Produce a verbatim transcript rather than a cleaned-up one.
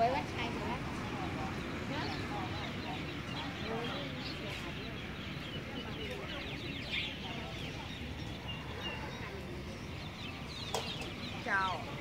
วยวัดชัยสวยเจ้า